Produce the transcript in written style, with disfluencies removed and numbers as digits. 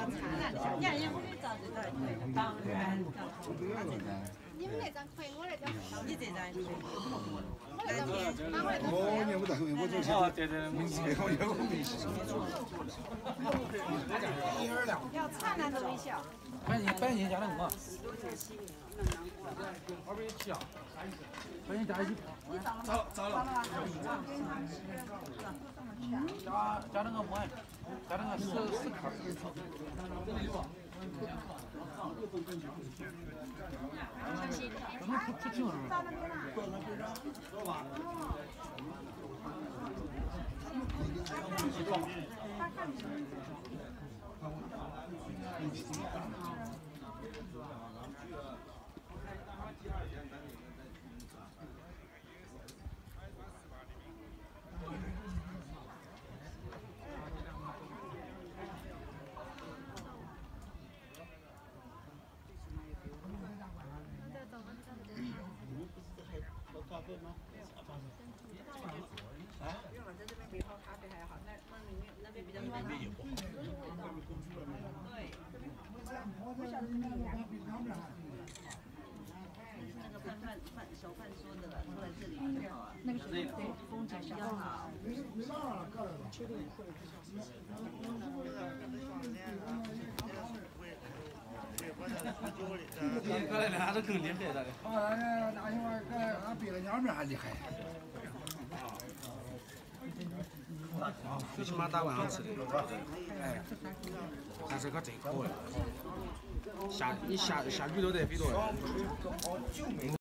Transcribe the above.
当然。 你们那张可以，我那张你这张可以。 我那张我我不会，我这是名字，我有名字。 要灿烂的微笑。 半年加了5。270啊，半年加一起。糟了。加那个馍，加那个4克。出清了。 喝咖啡吗？啊？ 在这边比喝咖啡还好，那边比较闷。 也不好。 对。那个小贩说的了，说来这里比较好啊。那个是风景比较好。 过来俩都更厉害了。 那天晚上俺比了2面还厉害。 最起码打晚上吃的。哎，还是个这口味。下雨都得比多。